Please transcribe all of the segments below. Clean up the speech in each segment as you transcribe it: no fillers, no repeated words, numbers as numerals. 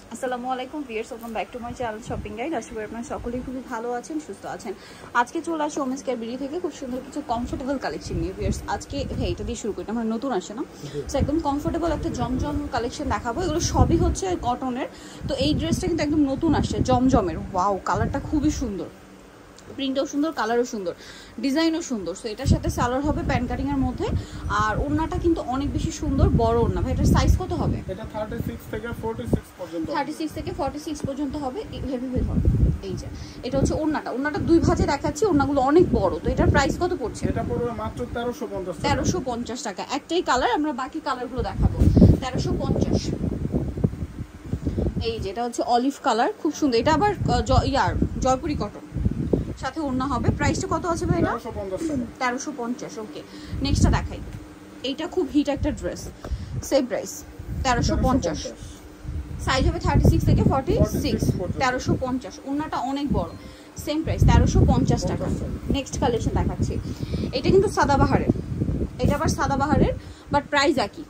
আসসালামু আলাইকুম viewers, welcome back to my channel shopping guide. আশা করি আপনারা সকলেই খুবই ভালো আছেন, সুস্থ আছেন। আজকে চলে আসি ওমেন্স কেয়ার বিডি থেকে খুব সুন্দর কিছু কমফোর্টেবল কালেকশন নিয়ে। ভিউয়ার্স আজকে এটা দিয়ে শুরু করি, আমার নতুন আসে না, সো একদম কমফোর্টেবল একটা জমজম কালেকশন দেখাবো। এগুলো সবই হচ্ছে কটনের। তো এই ড্রেসটা কিন্তু একদম নতুন আসছে, জমজমের। ওয়াও, কালারটা খুবই সুন্দর, প্রিন্টও সুন্দর, কালারও সুন্দর, ডিজাইনও সুন্দর। সো এটার সাথে সালোয়ার হবে প্যান্ট কাটিং এর মধ্যে, আর ওড়নাটা কিন্তু অনেক বেশি সুন্দর, বড় ওড়না। ভাই এটার সাইজ কত হবে? এটা 36 থেকে 46 পর্যন্ত, 36 থেকে 46 পর্যন্ত হবে। হেভি হেভি হবে। এই যে এটা হচ্ছে ওড়নাটা দুই ভাঁজে দেখাচ্ছি, ওড়নাগুলো অনেক বড়। তো এটার প্রাইস কত পড়ছে? এটা পড়বে মাত্র 1350 টাকা। 1350 টাকা। একটাই কালার, আমরা বাকি কালারগুলো দেখাবো। 1350। এই যে এটা হচ্ছে অলিভ কালার, খুব সুন্দর। এটা আবার জয়পুরি কটন, সাথে ওড়না হবে। প্রাইসটা কত আছে ভাই? এটা 1350। ওকে, নেক্সটটা দেখাই। এইটা খুব হিট একটা ড্রেস, সেম প্রাইস 1350। সাইজ হবে 36 থেকে 46, 1350। ওড়নাটা অনেক বড়, সেম প্রাইস 1350 টাকা। নেক্সট কালেকশন দেখাচ্ছি। এটা কিন্তু সাদাবাহারের, এটা আবার সাদাবাহারের, বাট প্রাইস একই,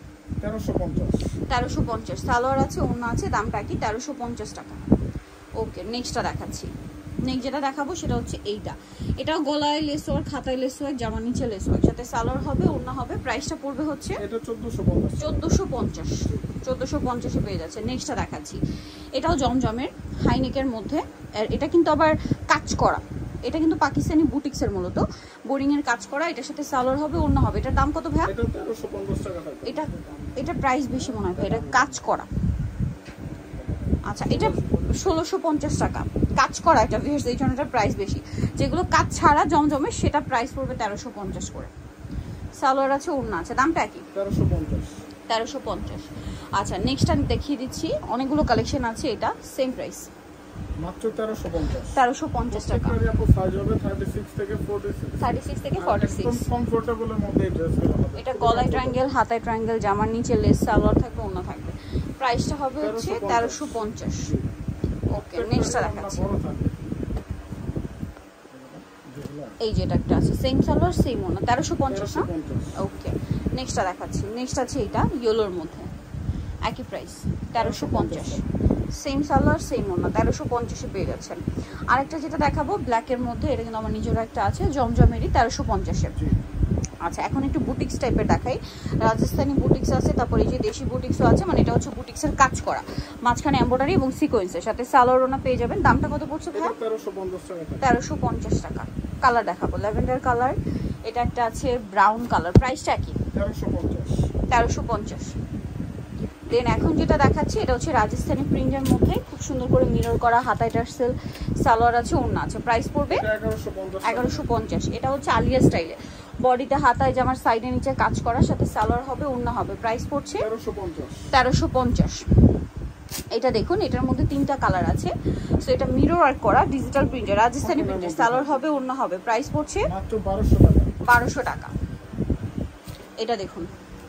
1350। সালোয়ার আছে, ওড়না আছে, দামটা একই, 1350 টাকা। ওকে, নেক্সটটা দেখাচ্ছি। নেক্সট যেটা দেখাবো সেটা হচ্ছে এটাও গলায় লেস ওয়ার্ক, খাতায় লেস ওয়ার্ক, জামার নিচে লেস ওয়ার্ক, সাথে সালোয়ার হবে, ওড়না হবে। প্রাইসটা পড়বে হচ্ছে এটা 1450 1450 পেয়ে যাচ্ছে। নেক্সটটা দেখাচ্ছি। এটাও জমজমের, হাইনেকের মধ্যে। এটা কিন্তু আবার কাজ করা, এটা কিন্তু পাকিস্তানি বুটিক্সের মূলত বোরিং এর কাজ করা। এটার সাথে সালোয়ার হবে, ওড়না হবে। এটার দাম কত ভাই? এটা 1350 টাকা থাকবে। এটা প্রাইস বেশি মনে হয় ভাই, এটা কাজ করা। আচ্ছা, এটা 1650 টাকা কাজ করা। এটা ভিউয়ার্স এই জন্য এটার প্রাইস বেশি। যেগুলো কাজ ছাড়া জমজমের, সেটা প্রাইস পড়বে 1350 করে। সালোয়ার আছে, ওড়না আছে, দামটা একই, 1350। আচ্ছা, নেক্সট আমি দেখিয়ে দিচ্ছি। অনেকগুলো কালেকশন আছে, এটা সেম প্রাইস মাত্র 1350 টাকা। এর আপু সাইজ হবে 36 থেকে 46। একদম কমফোর্টেবল এর মধ্যে এই ড্রেসগুলো হবে। এটা গলায় ট্রায়াঙ্গেল, হাতায় ট্রায়াঙ্গেল, জামার নিচে লেস, সালোয়ার থাকবে, ওড়না থাকবে। প্রাইসটা হবে হচ্ছে 1350। ওকে, নেক্সটটা দেখাচ্ছি। এই যেটা একটা আছে, সেম সালোয়ার সেম ওড়না, 1350 না? ওকে, নেক্সটটা দেখাচ্ছি। নেক্সট আছে এটা ইয়েলোর মধ্যে, একই প্রাইস 1350। সেম সালোয়ার সেম ওড়না, 1350 পেয়ে যাচ্ছেন। আরেকটা যেটা দেখাবো ব্ল্যাকের মধ্যে, এটা কিন্তু আমার নিজের একটা আছে, জমজমেরই, 1350। আচ্ছা, এখন একটু বুটিক্স টাইপের দেখাই। রাজস্থানি বুটিক্স আছে, তারপর এই যে দেশি বুটিক্সও আছে। মানে এটা হচ্ছে বুটিক্সের কাজ করা, মাঝখানে এমব্রয়ডারি এবং সিকোয়েন্সের সাথে সালোয়ার ওড়না পেয়ে যাবেন। দামটা কত পড়ছে ভাই? 1350 টাকা। কালার দেখাবো, ল্যাভেন্ডার কালার, এটা একটা আছে ব্রাউন কালার। প্রাইসটা কি? 1350। দেন এখন যেটা দেখাচ্ছি এটা হচ্ছে রাজস্থানি প্রিন্টের মধ্যে, খুব সুন্দর করে মিরর করা, হাতায় টার্সেল, সালোয়ার আছে, ওড়না আছে। প্রাইস পড়বে 1150। এটা হচ্ছে আলিয়া স্টাইলে, বডিতে হাতায় জামার সাইডে নিচে কাজ করা, সাথে সালোয়ার হবে, ওড়না হবে। প্রাইস পড়ছে 1350। এটা দেখুন, এটার মধ্যে 3টা কালার আছে। সো এটা মিরর ওয়ার্ক করা, ডিজিটাল প্রিন্টের, রাজস্থানি প্রিন্টের, সালোয়ার হবে, ওড়না হবে। প্রাইস পড়ছে মাত্র 1200 টাকা। এটা দেখুন,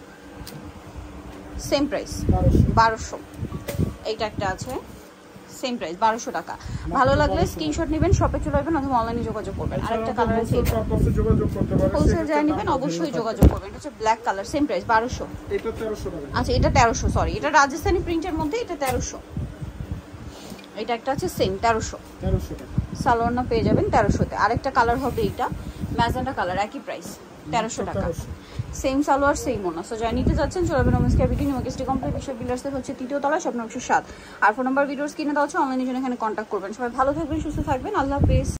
সেম প্রাইস 1200। এইটা একটা আছে, সেম প্রাইস 1200 টাকা। ভালো লাগলে স্ক্রিনশট নেবেন, শপে চলে আসবেন অথবা অনলাইনে যোগাযোগ করবেন। আরেকটা কালার আছে, হোলসেল যারা নেবেন অবশ্যই যোগাযোগ করবেন। এটা হচ্ছে ব্ল্যাক কালার, সেম প্রাইস 1200। এটা 1300 টাকা। আচ্ছা, এটা 1300, সরি, এটা রাজস্থানি প্রিন্টের মধ্যে, এটা 1300। এটা একটা আছে সেম 1300 টাকা। সালোয়ার না পেয়ে যাবেন 1300-তে। আরেকটা কালার হবে এটা ম্যাজেন্টা কালার, একই প্রাইস 1300 টাকা। সেম সালোয়ার সেম ওড়না। সো যারা নিতে যাচ্ছেন চলে যাবেন women's care BD, New Market city complex, বিশ্ব বিল্ডার্সের হচ্ছে 3য় তলা, শপ নম্বর 107। আর ফোন নাম্বার ভিডিওস কিনে দেওয়া হচ্ছে, অনলাইনে জন্য এখানে কন্ট্যাক্ট করবেন। সবাই ভালো থাকবেন, সুস্থ থাকবেন, আল্লাহ হাফেজ।